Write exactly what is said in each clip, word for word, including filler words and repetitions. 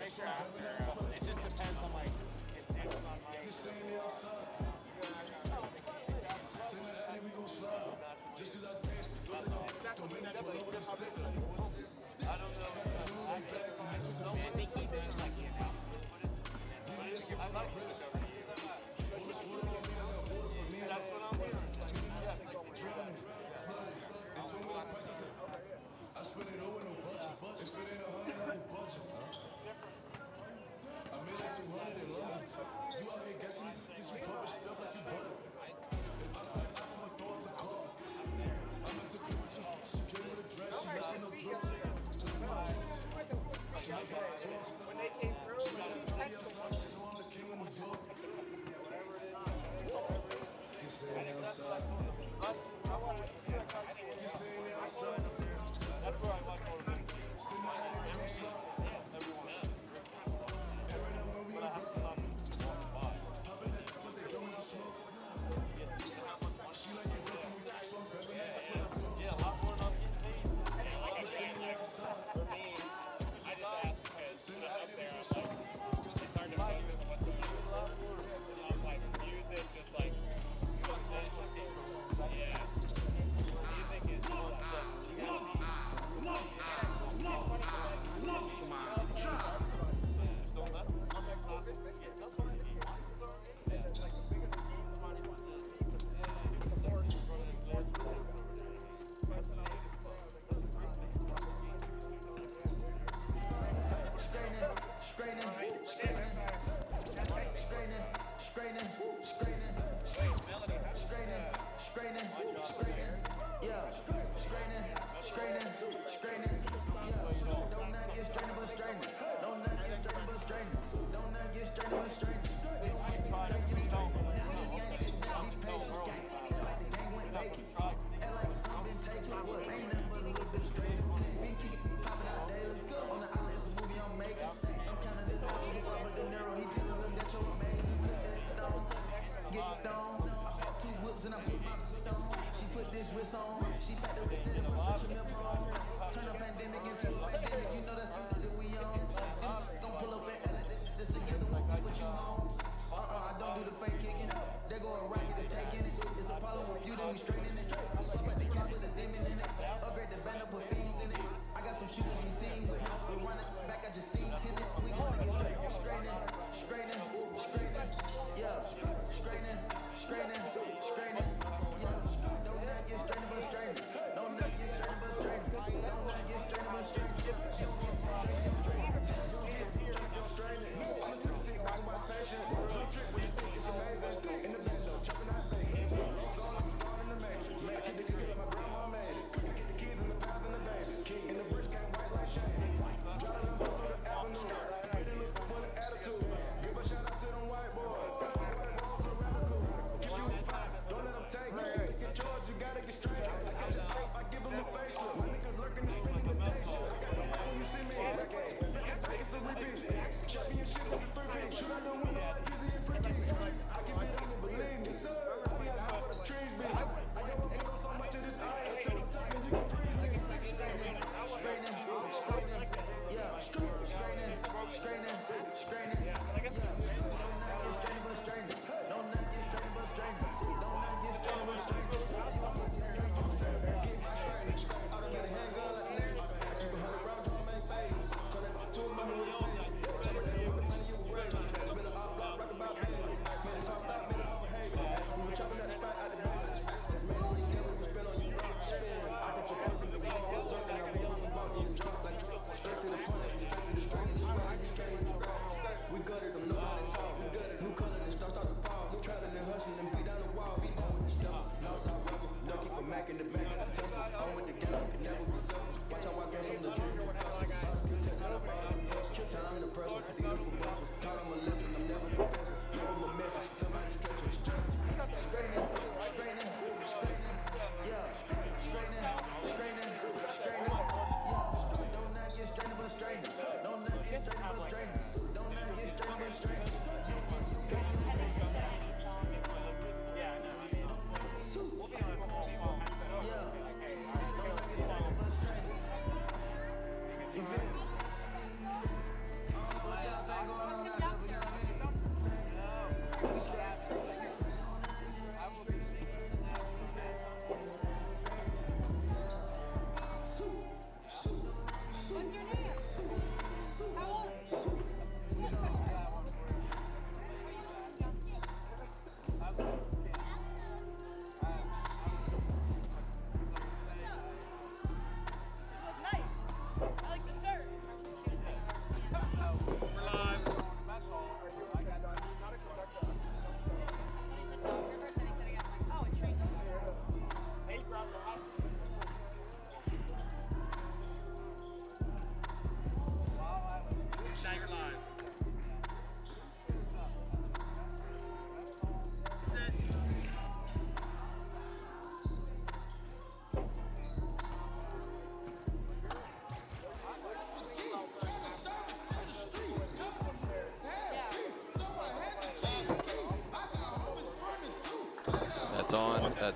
picture after. Uh, it just depends on like if it's on my. You're saying they outside. Send the Addy, we gon' slide. Just cause I dance, don't let them, don't make me pull up with the stick. I don't know. I think he's in like you know. I like it. All this water on me, I got water for me. That's what I'm doing. Drowning, flooded. They told me the price, I said, I spent it over, no budget. If it ain't a hundred, I ain't budget. I made like two hundred in London. You out here guessing these things, you publish it up like you butter. If I say I'ma throw up the car. I'm at the crib with you. She came with a dress, she left with no drugs.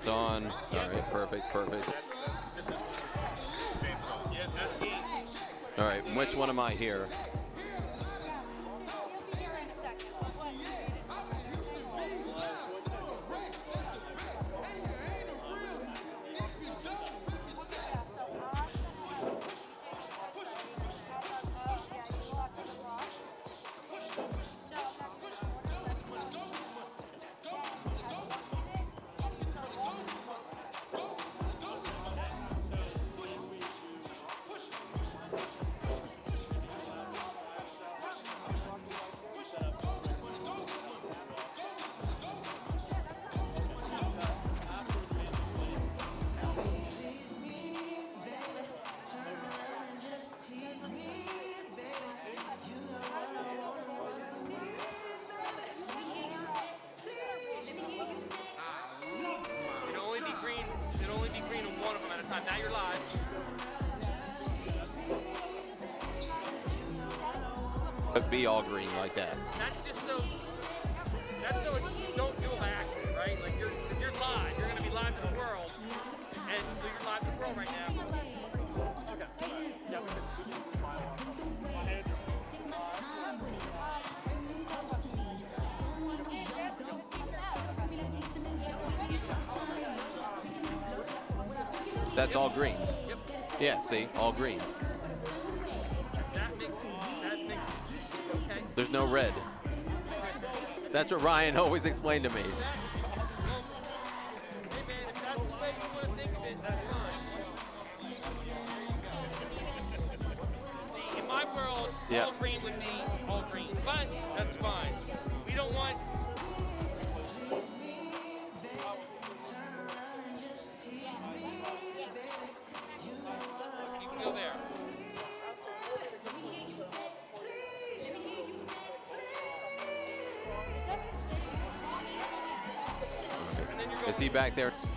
That's on. All right, perfect, perfect. Yeah, that's E. All right, which one am I here? It'll only be green. It'll only be green on one of them at a time. Now you're live. But be all green like that. That's just so. That's so you don't do it by accident, right? Like you're you're live. You're gonna be live to the world, and so you're live to the world right now. That's all green. Yep. Yeah, see, all green. That makes that makes okay. There's no red. That's what Ryan always explained to me. Hey man, if that's the way you want to think of it, that's fine. See, in my world, Yeah. all green would be all green, but that's fine. We don't want. You can go there. And then you're going. Is he back there?